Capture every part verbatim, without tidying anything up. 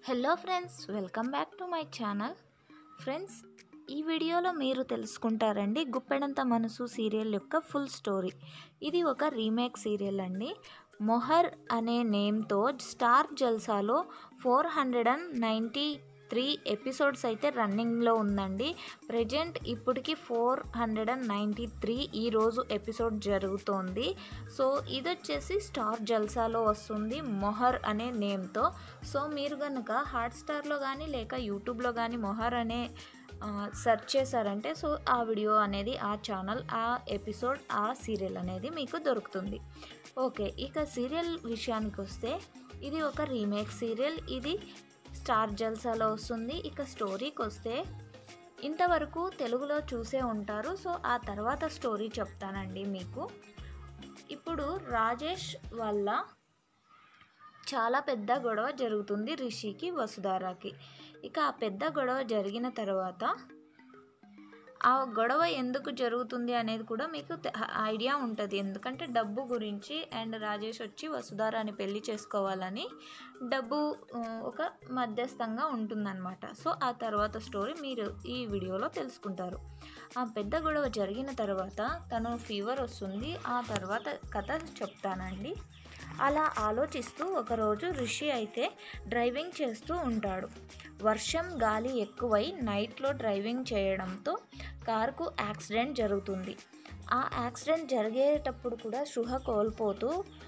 Hello friends, welcome back to my channel. Friends, ఈ వీడియోలో మీరు తెలుసుకుంటారండి గుప్పెడంత మనసు సీరియల్ యొక్క ఫుల్ స్టోరీ. ఇది ఒక రీమేక్ సీరియల్ అండి. మొహర్ అనే నేమ్తో స్టార్ జల్సాలో four hundred and ninety three episodes అయితే రన్నింగ్లో ఉందండి. ప్రజెంట్ ఇప్పటికి four hundred and ninety three ఈరోజు ఎపిసోడ్ జరుగుతోంది. సో ఇది వచ్చేసి స్టార్ జల్సాలో వస్తుంది మొహర్ అనే నేమ్తో. సో మీరు కనుక హాట్స్టార్లో కానీ లేక యూట్యూబ్లో కానీ మొహర్ అనే సెర్చ్ చేశారంటే సో ఆ వీడియో అనేది ఆ ఛానల్ ఆ ఎపిసోడ్ ఆ సీరియల్ అనేది మీకు దొరుకుతుంది. ఓకే, ఇక సీరియల్ విషయానికి వస్తే ఇది ఒక రీమేక్ సీరియల్. ఇది స్టార్ జల్సాలో వస్తుంది. ఇక స్టోరీకి వస్తే ఇంతవరకు తెలుగులో చూసే ఉంటారు. సో ఆ తర్వాత స్టోరీ చెప్తానండి మీకు. ఇప్పుడు రాజేష్ వల్ల చాలా పెద్ద గొడవ జరుగుతుంది రిషికి, వసుధారాకి. ఇక ఆ పెద్ద గొడవ జరిగిన తర్వాత ఆ గొడవ ఎందుకు జరుగుతుంది అనేది కూడా మీకు ఐడియా ఉంటుంది. ఎందుకంటే డబ్బు గురించి, అండ్ రాజేష్ వచ్చి వసుధారాని పెళ్లి చేసుకోవాలని డబ్బు ఒక మధ్యస్థంగా ఉంటుందన్నమాట. సో ఆ తర్వాత స్టోరీ మీరు ఈ వీడియోలో తెలుసుకుంటారు. ఆ పెద్ద గొడవ జరిగిన తర్వాత తను ఫీవర్ వస్తుంది. ఆ తర్వాత కథ చెప్తానండి. అలా ఆలోచిస్తూ ఒకరోజు రిషి అయితే డ్రైవింగ్ చేస్తూ ఉంటాడు. వర్షం గాలి ఎక్కువై నైట్లో డ్రైవింగ్ చేయడంతో కారుకు యాక్సిడెంట్ జరుగుతుంది. ఆ యాక్సిడెంట్ జరిగేటప్పుడు కూడా స్పృహ కోల్పోతూ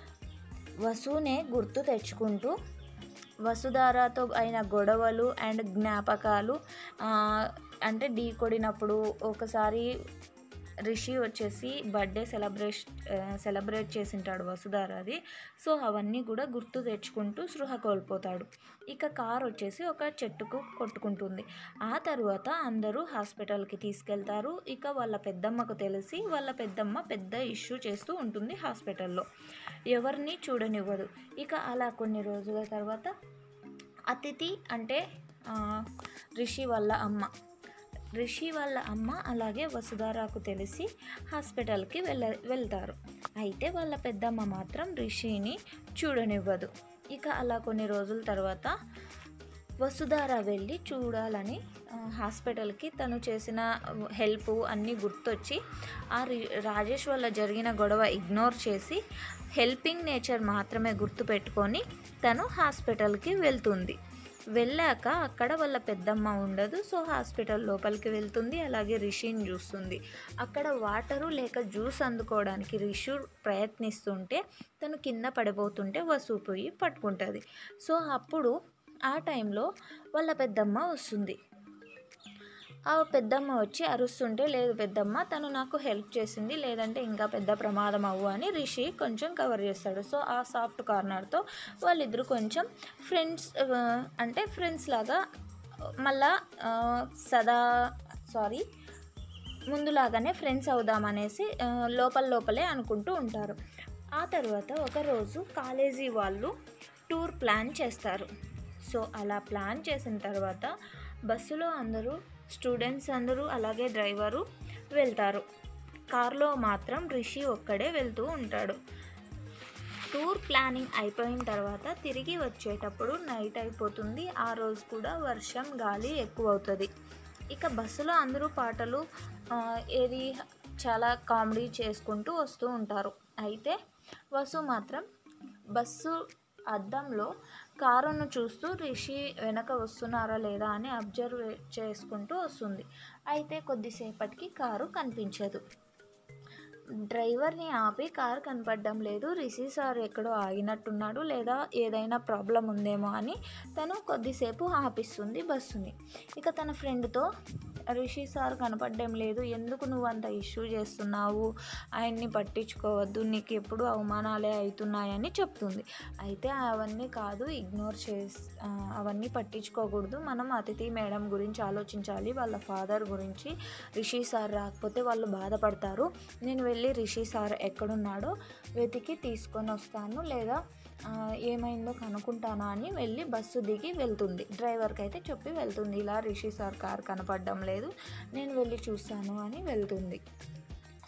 వసునే గుర్తు తెచ్చుకుంటూ వసుధారాతో అయిన గొడవలు అండ్ జ్ఞాపకాలు, అంటే ఢీ కొడినప్పుడు ఒకసారి రిషి వచ్చేసి బర్త్డే సెలబ్రేట్ సెలబ్రేట్ చేసింటాడు వసుధారాది. సో అవన్నీ కూడా గుర్తు తెచ్చుకుంటూ స్పృహ కోల్పోతాడు. ఇక కార్ వచ్చేసి ఒక చెట్టుకు కొట్టుకుంటుంది. ఆ తర్వాత అందరూ హాస్పిటల్కి తీసుకెళ్తారు. ఇక వాళ్ళ పెద్దమ్మకు తెలిసి వాళ్ళ పెద్దమ్మ పెద్ద ఇష్యూ చేస్తూ ఉంటుంది హాస్పిటల్లో, ఎవరిని చూడనివ్వదు. ఇక అలా కొన్ని రోజుల తర్వాత అతిథి అంటే రిషి వాళ్ళ అమ్మ రిషి వాళ్ళ అమ్మ అలాగే వసుధారాకు తెలిసి హాస్పిటల్కి వెళ్ళ వెళ్తారు అయితే వాళ్ళ పెద్దమ్మ మాత్రం రిషిని చూడనివ్వదు. ఇక అలా కొన్ని రోజుల తర్వాత వసుధార వెళ్ళి చూడాలని హాస్పిటల్కి తను చేసిన హెల్ప్ అన్నీ గుర్తొచ్చి ఆ రాజేష్ వల్ల జరిగిన గొడవ ఇగ్నోర్ చేసి హెల్పింగ్ నేచర్ మాత్రమే గుర్తుపెట్టుకొని తను హాస్పిటల్కి వెళ్తుంది. వెళ్ళాక అక్కడ వాళ్ళ పెద్దమ్మ ఉండదు. సో హాస్పిటల్ లోపలికి వెళ్తుంది. అలాగే రిషిని చూస్తుంది. అక్కడ వాటరు లేక జ్యూస్ అందుకోవడానికి రిషి ప్రయత్నిస్తుంటే తను కింద పడిపోతుంటే వసు పోయి పట్టుకుంటుంది. సో అప్పుడు ఆ టైంలో వాళ్ళ పెద్దమ్మ వస్తుంది. ఆ పెద్దమ్మ వచ్చి అరుస్తుంటే, లేదు పెద్దమ్మ, తను నాకు హెల్ప్ చేసింది, లేదంటే ఇంకా పెద్ద ప్రమాదం అవ్వు అని రిషి కొంచెం కవర్ చేస్తాడు. సో ఆ సాఫ్ట్ కార్నర్తో వాళ్ళిద్దరు కొంచెం ఫ్రెండ్స్, అంటే ఫ్రెండ్స్ లాగా మళ్ళా సదా సారీ ముందులాగానే ఫ్రెండ్స్ అవుదామనేసి లోపల లోపలే అనుకుంటూ ఉంటారు. ఆ తర్వాత ఒకరోజు కాలేజీ వాళ్ళు టూర్ ప్లాన్ చేస్తారు. సో అలా ప్లాన్ చేసిన తర్వాత బస్సులో అందరూ స్టూడెంట్స్ అందరూ అలాగే డ్రైవరు వెళ్తారు. కార్లో మాత్రం రిషి ఒక్కడే వెళ్తూ ఉంటాడు. టూర్ ప్లానింగ్ అయిపోయిన తర్వాత తిరిగి వచ్చేటప్పుడు నైట్ అయిపోతుంది. ఆ రోజు కూడా వర్షం గాలి ఎక్కువ అవుతుంది. ఇక బస్సులో అందరూ పాటలు ఏది చాలా కామెడీ చేసుకుంటూ వస్తూ ఉంటారు. అయితే వసు మాత్రం బస్సు అద్దంలో కారును చూస్తూ రిషి వెనక వస్తున్నారా లేదా అని అబ్జర్వ్ చేసుకుంటూ వస్తుంది. అయితే కొద్దిసేపటికి కారు కనిపించదు. డ్రైవర్ని ఆపి కారు కనపడడం లేదు, రిషి సార్ ఎక్కడో ఆగినట్టున్నాడు లేదా ఏదైనా ప్రాబ్లం ఉందేమో అని తను కొద్దిసేపు ఆపిస్తుంది బస్సుని. ఇక తన ఫ్రెండ్తో, రిషి సార్ కనపడడం లేదు, ఎందుకు నువ్వు అంత ఇష్యూ చేస్తున్నావు, ఆయన్ని పట్టించుకోవద్దు, నీకు ఎప్పుడు అవమానాలే అవుతున్నాయని చెప్తుంది. అయితే అవన్నీ కాదు, ఇగ్నోర్ చేసి అవన్నీ పట్టించుకోకూడదు, మనం అతిథి మేడం గురించి ఆలోచించాలి, వాళ్ళ ఫాదర్ గురించి, రిషి సార్ రాకపోతే వాళ్ళు బాధపడతారు, నేను వెళ్ళి రిషి సార్ ఎక్కడున్నాడో వెతికి తీసుకొని వస్తాను, లేదా ఏమైందో కనుక్కుంటానా అని వెళ్ళి బస్సు దిగి వెళ్తుంది. డ్రైవర్కి అయితే చెప్పి వెళ్తుంది, ఇలా రిషి సార్ కార్ కనపడడం లేదు, నేను వెళ్ళి చూస్తాను అని వెళ్తుంది.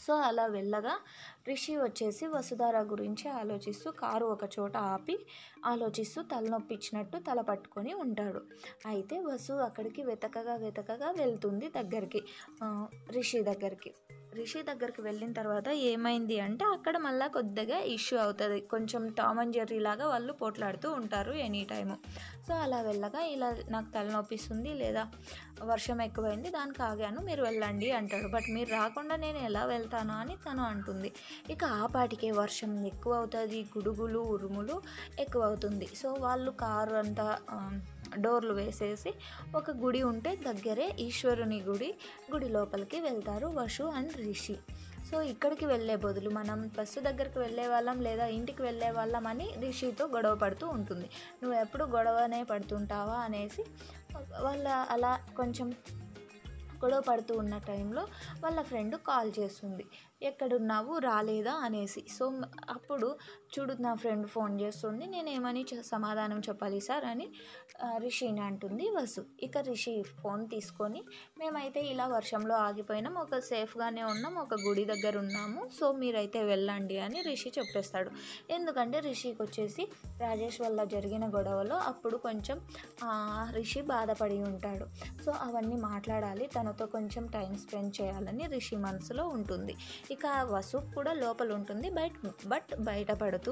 సో అలా వెళ్ళగా రిషి వచ్చేసి వసుధార గురించి ఆలోచిస్తూ కారు ఒక చోట ఆపి ఆలోచిస్తూ తలనొప్పి ఇచ్చినట్టు తల పట్టుకొని ఉంటాడు. అయితే వసు అక్కడికి వెతకగా వెతకగా వెళ్తుంది దగ్గరికి, రిషి దగ్గరికి. రిషి దగ్గరికి వెళ్ళిన తర్వాత ఏమైంది అంటే అక్కడ మళ్ళీ కొద్దిగా ఇష్యూ అవుతుంది. కొంచెం టామ్ అండ్ జెర్రీ లాగా వాళ్ళు పోట్లాడుతూ ఉంటారు ఎనీ టైము. సో అలా వెళ్ళగా ఇలా నాకు తలనొప్పిస్తుంది లేదా వర్షం ఎక్కువైంది దానికి ఆగాను, మీరు వెళ్ళండి అంటాడు. బట్ మీరు రాకుండా నేను ఎలా వెళ్తాను అని తను అంటుంది. ఇక ఆ పాటికే వర్షం ఎక్కువ అవుతుంది, గుడుగులు ఉరుములు ఎక్కువ అవుతుంది. సో వాళ్ళు కారు అంతా డోర్లు వేసేసి ఒక గుడి ఉంటే దగ్గరే ఈశ్వరుని గుడి గుడి లోపలికి వెళ్తారు వసు అండ్ రిషి. సో ఇక్కడికి వెళ్ళే బదులు మనం బస్సు దగ్గరికి వెళ్ళే వాళ్ళం లేదా ఇంటికి వెళ్ళే వాళ్ళం అని రిషితో గొడవ పడుతూ ఉంటుంది. నువ్వు ఎప్పుడు గొడవనే పడుతుంటావా అనేసి వాళ్ళ అలా కొంచెం గొడవ పడుతూ ఉన్న టైంలో వాళ్ళ ఫ్రెండ్ కాల్ చేస్తుంది, ఎక్కడున్నావు రాలేదా అనేసి. సో అప్పుడు చూడు నా ఫ్రెండ్ ఫోన్ చేస్తుంది, నేను ఏమని సమాధానం చెప్పాలి సార్ అని రిషిని అంటుంది వసు. ఇక రిషి ఫోన్ తీసుకొని మేమైతే ఇలా వర్షంలో ఆగిపోయినాం, ఒక సేఫ్గానే ఉన్నాం, ఒక గుడి దగ్గర ఉన్నాము, సో మీరైతే వెళ్ళండి అని రిషి చెప్పేస్తాడు. ఎందుకంటే రిషికి వచ్చేసి రాజేష్ వల్ల జరిగిన గొడవలో అప్పుడు కొంచెం రిషి బాధపడి ఉంటాడు. సో అవన్నీ మాట్లాడాలి, తనతో కొంచెం టైం స్పెండ్ చేయాలని రిషి మనసులో ఉంటుంది. ఇక వసు కూడా లోపల ఉంటుంది, బయట బట్ బయటపడుతూ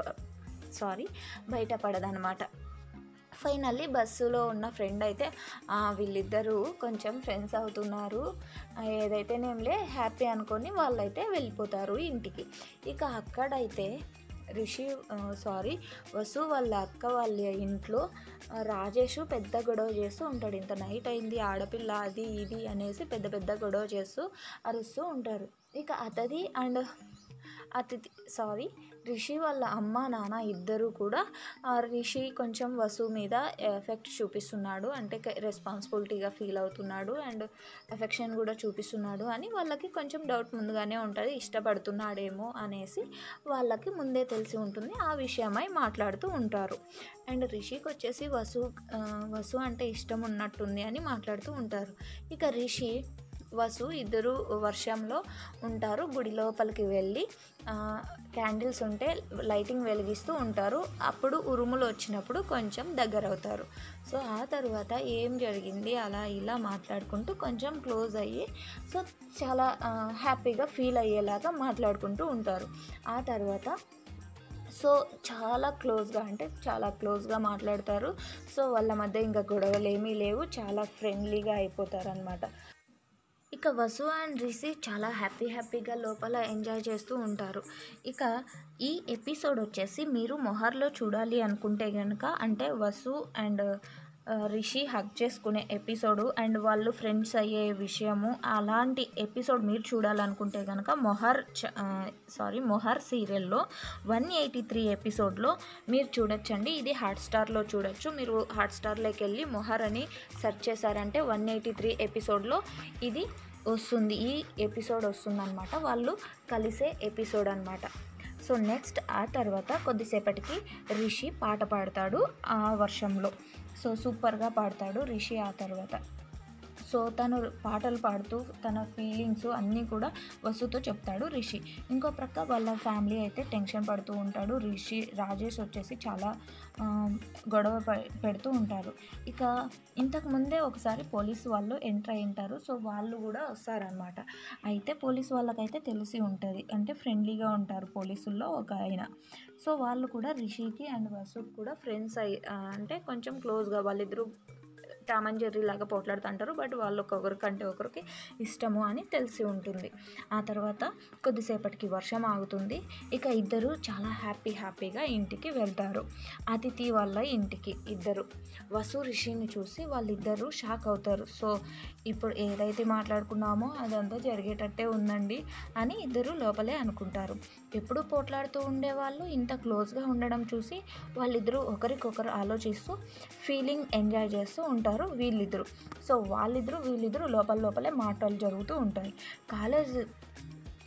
సారీ బయటపడదనమాట. ఫైనల్లీ బస్సులో ఉన్న ఫ్రెండ్ అయితే వీళ్ళిద్దరూ కొంచెం ఫ్రెండ్స్ అవుతున్నారు, ఏదైతేనేంలే హ్యాపీ అనుకొని వాళ్ళైతే వెళ్ళిపోతారు ఇంటికి. ఇక అక్కడైతే రిషి సారీ వసు వాళ్ళ అక్క వాళ్ళ ఇంట్లో రాజేష్ పెద్ద గొడవ చేస్తూ ఉంటాడు. ఇంత నైట్ అయింది, ఆడపిల్ల అది ఇది అనేసి పెద్ద పెద్ద గొడవ చేస్తూ అరుస్తూ ఉంటారు. ఇక అతది అండ్ అతిథి సారీ రిషి వాళ్ళ అమ్మ నాన్న ఇద్దరు కూడా రిషి కొంచెం వసు మీద ఎఫెక్ట్ చూపిస్తున్నాడు, అంటే రెస్పాన్సిబిలిటీగా ఫీల్ అవుతున్నాడు అండ్ ఎఫెక్షన్ కూడా చూపిస్తున్నాడు అని వాళ్ళకి కొంచెం డౌట్ ముందుగానే ఉంటుంది, ఇష్టపడుతున్నాడేమో అనేసి వాళ్ళకి ముందే తెలిసి ఉంటుంది. ఆ విషయమై మాట్లాడుతూ ఉంటారు. అండ్ రిషికి వచ్చేసి వసు వసు అంటే ఇష్టం ఉన్నట్టుంది అని మాట్లాడుతూ ఉంటారు. ఇక రిషి వసు ఇద్దరు వర్షంలో ఉంటారు, గుడి లోపలికి వెళ్ళి క్యాండిల్స్ ఉంటే లైటింగ్ వెలిగిస్తూ ఉంటారు. అప్పుడు ఉరుములు వచ్చినప్పుడు కొంచెం దగ్గర అవుతారు. సో ఆ తర్వాత ఏం జరిగింది అలా ఇలా మాట్లాడుకుంటూ కొంచెం క్లోజ్ అయ్యి సో చాలా హ్యాపీగా ఫీల్ అయ్యేలాగా మాట్లాడుకుంటూ ఉంటారు. ఆ తర్వాత సో చాలా క్లోజ్గా అంటే చాలా క్లోజ్గా మాట్లాడతారు. సో వాళ్ళ మధ్య ఇంకా గొడవలు ఏమీ లేవు, చాలా ఫ్రెండ్లీగా అయిపోతారు అనమాట. ఇక వసు అండ్ రిషి చాలా హ్యాపీ హ్యాపీగా లోపల ఎంజాయ్ చేస్తూ ఉంటారు. ఇక ఈ ఎపిసోడ్ వచ్చేసి మీరు మొహర్లో చూడాలి అనుకుంటే కనుక, అంటే వసు అండ్ రిషి హగ్ చేసుకునే ఎపిసోడు అండ్ వాళ్ళు ఫ్రెండ్స్ అయ్యే విషయము అలాంటి ఎపిసోడ్ మీరు చూడాలనుకుంటే కనుక మొహర్ సారీ మొహర్ సీరియల్లో వన్ ఎయిటీ త్రీ ఎపిసోడ్లో మీరు చూడొచ్చండి. ఇది హాట్స్టార్లో చూడొచ్చు. మీరు హాట్స్టార్లోకి వెళ్ళి మొహర్ అని సెర్చ్ చేశారంటే వన్ ఎయిటీ త్రీ ఎపిసోడ్లో ఇది వస్తుంది, ఈ ఎపిసోడ్ వస్తుందన్నమాట. వాళ్ళు కలిసే ఎపిసోడ్ అనమాట. సో నెక్స్ట్ ఆ తర్వాత కొద్దిసేపటికి రిషి పాట పాడతాడు ఆ వర్షంలో. సో సూపర్గా పాడతాడు రిషి ఆ తర్వాత. సో తను పాటలు పాడుతూ తన ఫీలింగ్స్ అన్నీ కూడా వసుతో చెప్తాడు రిషి. ఇంకో ప్రక్క వాళ్ళ ఫ్యామిలీ అయితే టెన్షన్ పడుతూ ఉంటాడు. రిషి రాజేష్ వచ్చేసి చాలా గొడవ పెడుతూ ఉంటారు. ఇక ఇంతకుముందే ఒకసారి పోలీసు వాళ్ళు ఎంటర్ అయి ఉంటారు. సో వాళ్ళు కూడా వస్తారనమాట. అయితే పోలీసు వాళ్ళకైతే తెలిసి ఉంటుంది, అంటే ఫ్రెండ్లీగా ఉంటారు పోలీసుల్లో ఒక ఆయన. సో వాళ్ళు కూడా రిషికి అండ్ వసుకి కూడా ఫ్రెండ్స్ అయ్యి అంటే కొంచెం క్లోజ్గా వాళ్ళిద్దరూ టామ్ అండ్ జెర్రీ లాగా పోట్లాడుతుంటారు. బట్ వాళ్ళు ఒకరికంటే ఒకరికి ఇష్టము అని తెలిసి ఉంటుంది. ఆ తర్వాత కొద్దిసేపటికి వర్షం ఆగుతుంది. ఇక ఇద్దరు చాలా హ్యాపీ హ్యాపీగా ఇంటికి వెళ్తారు. అతిథి వాళ్ళ ఇంటికి ఇద్దరు వసు రిషిని చూసి వాళ్ళిద్దరూ షాక్ అవుతారు. సో ఇప్పుడు ఏదైతే మాట్లాడుకున్నామో అదంతా జరిగేటట్టే ఉందండి అని ఇద్దరు లోపలే అనుకుంటారు. ఎప్పుడు పోట్లాడుతూ ఉండేవాళ్ళు ఇంత క్లోజ్గా ఉండడం చూసి వాళ్ళిద్దరూ ఒకరికొకరు ఆలోచిస్తూ ఫీలింగ్ ఎంజాయ్ చేస్తూ ఉంటారు వీళ్ళిద్దరు. సో వాళ్ళిద్దరూ వీళ్ళిద్దరూ లోపల లోపలే మాటలు జరుగుతూ ఉంటాయి. కాలేజ్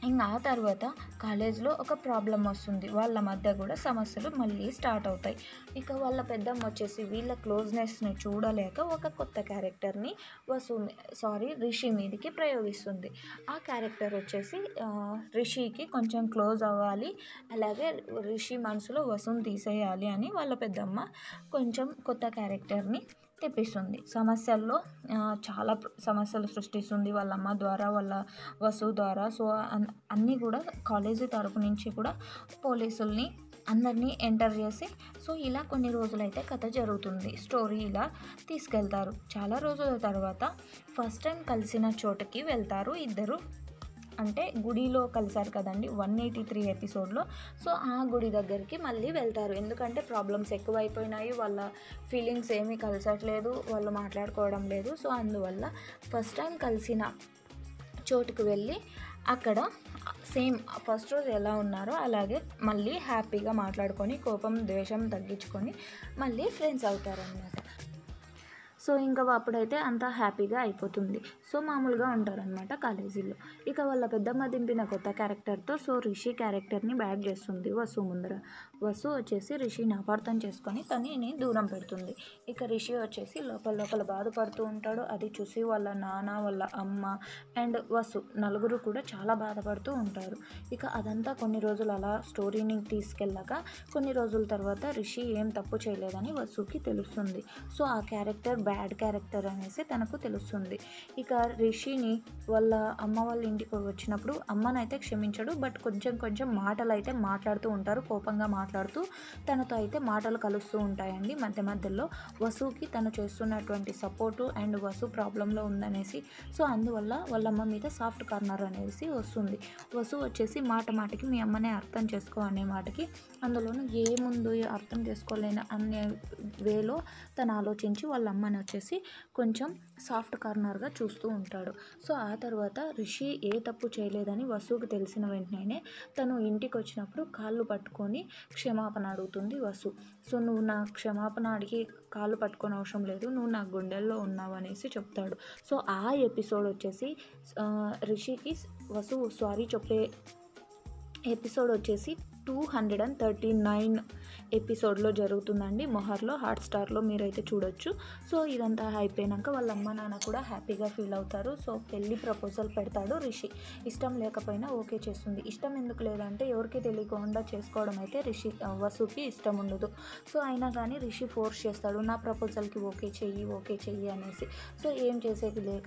ఇంకా ఆ తర్వాత కాలేజ్లో ఒక ప్రాబ్లం వస్తుంది, వాళ్ళ మధ్య కూడా సమస్యలు మళ్ళీ స్టార్ట్ అవుతాయి. ఇక వాళ్ళ పెద్దమ్మ వచ్చేసి వీళ్ళ క్లోజ్నెస్ని చూడలేక ఒక కొత్త క్యారెక్టర్ని వసు సారీ రిషి మీదకి ప్రయోగిస్తుంది. ఆ క్యారెక్టర్ వచ్చేసి రిషికి కొంచెం క్లోజ్ అవ్వాలి, అలాగే రిషి మనసులో వసుని తీసేయాలి అని వాళ్ళ పెద్దమ్మ కొంచెం కొత్త క్యారెక్టర్ని తెప్పిస్తుంది. సమస్యల్లో చాలా సమస్యలు సృష్టిస్తుంది వాళ్ళ అమ్మ ద్వారా, వాళ్ళ వసు ద్వారా. సో అన్నీ కూడా కాలేజీ తరపు నుంచి కూడా పోలీసుల్ని అందరినీ ఎంటర్ చేసి, సో ఇలా కొన్ని రోజులైతే కథ జరుగుతుంది. స్టోరీ ఇలా తీసుకెళ్తారు. చాలా రోజుల తర్వాత ఫస్ట్ టైం కలిసిన చోటుకి వెళ్తారు ఇద్దరు. అంటే గుడిలో కలిసారు కదండి వన్ ఎయిటీ త్రీ ఎపిసోడ్లో. సో ఆ గుడి దగ్గరికి మళ్ళీ వెళ్తారు, ఎందుకంటే ప్రాబ్లమ్స్ ఎక్కువైపోయినాయి, వాళ్ళ ఫీలింగ్స్ ఏమీ కలిసట్లేదు, వాళ్ళు మాట్లాడుకోవడం లేదు. సో అందువల్ల ఫస్ట్ టైం కలిసిన చోటుకు వెళ్ళి అక్కడ సేమ్ ఫస్ట్ రోజు ఎలా ఉన్నారో అలాగే మళ్ళీ హ్యాపీగా మాట్లాడుకొని కోపం ద్వేషం తగ్గించుకొని మళ్ళీ ఫ్రెండ్స్ అవుతారన్నమాట. సో ఇంకా అప్పుడైతే అంతా హ్యాపీగా అయిపోతుంది. సో మామూలుగా ఉంటారనమాట కాలేజీలో. ఇక వాళ్ళ పెద్దమ్మ దింపిన కొత్త క్యారెక్టర్తో సో రిషి క్యారెక్టర్ని బ్యాడ్ చేస్తుంది వసు ముందర. వసు వచ్చేసి రిషిని అపార్థం చేసుకొని తనని దూరం పెడుతుంది. ఇక రిషి వచ్చేసి లోపల లోపల బాధపడుతూ ఉంటాడు. అది చూసి వాళ్ళ నాన్న, వాళ్ళ అమ్మ అండ్ వసు నలుగురు కూడా చాలా బాధపడుతూ ఉంటారు. ఇక అదంతా కొన్ని రోజులు అలా స్టోరీని తీసుకెళ్ళాక కొన్ని రోజుల తర్వాత రిషి ఏం తప్పు చేయలేదని వసుకి తెలుస్తుంది. సో ఆ క్యారెక్టర్ బ్యాడ్ క్యారెక్టర్ అనేసి తనకు తెలుస్తుంది. ఇక రిషిని వాళ్ళ అమ్మ వాళ్ళ ఇంటికి వచ్చినప్పుడు అమ్మనైతే క్షమించడు, బట్ కొంచెం కొంచెం మాటలు అయితే మాట్లాడుతూ ఉంటారు, కోపంగా మాట్లాడుతూ తనతో అయితే మాటలు కలుస్తూ ఉంటాయండి మధ్య మధ్యలో. వసుకి తను చేస్తున్నటువంటి సపోర్టు అండ్ వసు ప్రాబ్లంలో ఉందనేసి, సో అందువల్ల వాళ్ళ అమ్మ మీద సాఫ్ట్ కార్నర్ అనేసి వస్తుంది. వసు వచ్చేసి మాట మాటకి మీ అమ్మనే అర్థం చేసుకో అనే మాటకి అందులోనూ ఏముందో అర్థం చేసుకోలేని అనే వేలో తను ఆలోచించి వాళ్ళ అమ్మని వచ్చేసి కొంచెం సాఫ్ట్ కార్నర్గా చూస్తూ ఉంటాడు. సో ఆ తర్వాత రిషి ఏ తప్పు చేయలేదని వసుకి తెలిసిన వెంటనే తను ఇంటికి వచ్చినప్పుడు కాళ్ళు పట్టుకొని క్షమాపణ అడుగుతుంది వసు. సో నువ్వు నా క్షమాపణ అడిగి కాళ్ళు పట్టుకొని అవసరం లేదు, నువ్వు నా గుండెల్లో ఉన్నావు అనేసి చెప్తాడు. సో ఆ ఎపిసోడ్ వచ్చేసి రిషికి వసు సారీ చెప్పే ఎపిసోడ్ వచ్చేసి two hundred and thirty nine ఎపిసోడ్లో జరుగుతుందండి. మొహర్లో హాట్స్టార్లో మీరైతే చూడొచ్చు. సో ఇదంతా అయిపోయాక వాళ్ళ అమ్మ నాన్న కూడా హ్యాపీగా ఫీల్ అవుతారు. సో పెళ్ళి ప్రపోజల్ పెడతాడు రిషి. ఇష్టం లేకపోయినా ఓకే చేస్తుంది. ఇష్టం ఎందుకు లేదంటే ఎవరికి తెలియకుండా చేసుకోవడం అయితే రిషి వసుకి ఇష్టం ఉండదు. సో అయినా కానీ రిషి ఫోర్స్ చేస్తాడు, నా ప్రపోజల్కి ఓకే చెయ్యి ఓకే చెయ్యి అనేసి. సో ఏం చేసేది లేక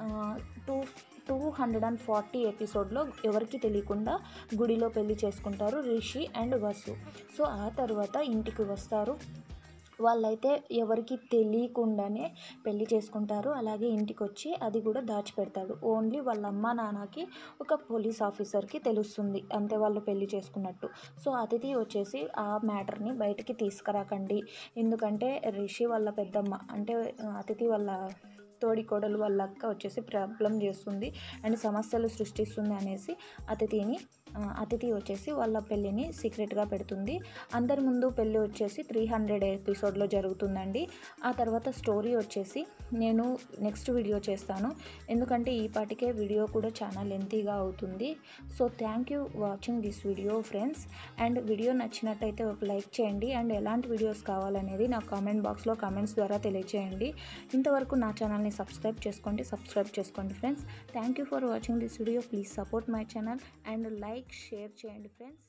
two two hundred and forty ఎపిసోడ్లో ఎవరికి తెలియకుండా గుడిలో పెళ్లి చేసుకుంటారు రిషి అండ్ వసు. సో ఆ తర్వాత ఇంటికి వస్తారు. వాళ్ళైతే ఎవరికి తెలియకుండానే పెళ్లి చేసుకుంటారు. అలాగే ఇంటికి వచ్చి అది కూడా దాచిపెడతాడు. ఓన్లీ వాళ్ళ అమ్మ నాన్నకి ఒక పోలీస్ ఆఫీసర్కి తెలుస్తుంది అంతే వాళ్ళు పెళ్లి చేసుకున్నట్టు. సో అతిథి వచ్చేసి ఆ మ్యాటర్ని బయటికి తీసుకురాకండి, ఎందుకంటే రిషి వాళ్ళ పెద్దమ్మ అంటే అతిథి వాళ్ళ తోడి కోడలు వాళ్ళ అక్క వచ్చేసి ప్రాబ్లం చేస్తుంది అండ్ సమస్యలు సృష్టిస్తుంది అనేసి అతిథిని అతిథి వచ్చేసి వాళ్ళ పెళ్ళిని సీక్రెట్గా పెడుతుంది. అందరి ముందు పెళ్ళి వచ్చేసి త్రీ హండ్రెడ్ ఎపిసోడ్లో జరుగుతుందండి. ఆ తర్వాత స్టోరీ వచ్చేసి నేను నెక్స్ట్ వీడియో చేస్తాను, ఎందుకంటే ఈ పాటికే వీడియో కూడా చాలా లెంతీగా అవుతుంది. So thank you watching this video friends. And video నచ్చినట్టయితే ఒక లైక్ చేయండి అండ్ ఎలాంటి వీడియోస్ కావాలనేది నా కామెంట్ బాక్స్లో కామెంట్స్ ద్వారా తెలియచేయండి. ఇంతవరకు నా ఛానల్ని సబ్స్క్రైబ్ చేసుకోండి సబ్స్క్రైబ్ చేసుకోండి friends. Thank you for watching this video. Please support my channel and like share చేయండి ఫ్రెండ్స్.